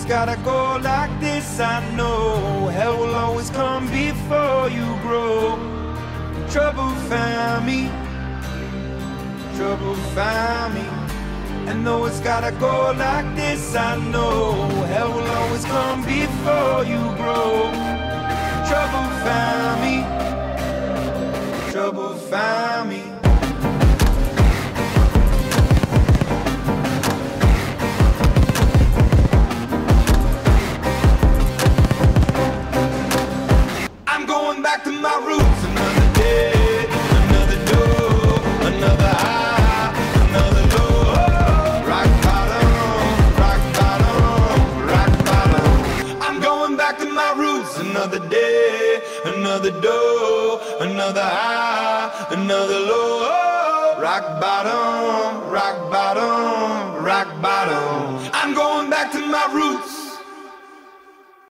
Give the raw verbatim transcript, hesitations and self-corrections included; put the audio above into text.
it's gotta go like this. I know hell will always come before you grow. Trouble found me, trouble found me. And though it's gotta go like this, I know hell will always come before you grow. Trouble found me, trouble found me. I'm going back to my roots. Another day, another door, another high, another low. Rock bottom, rock bottom, rock bottom. I'm going back to my roots. Another day, another door, another high, another low. Rock bottom, rock bottom, rock bottom. I'm going back to my roots.